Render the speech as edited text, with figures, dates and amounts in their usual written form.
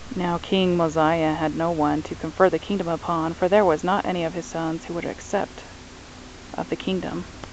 Now King Mosiah had no one to confer the kingdom upon, for there was not any of his sons who would accept of the kingdom.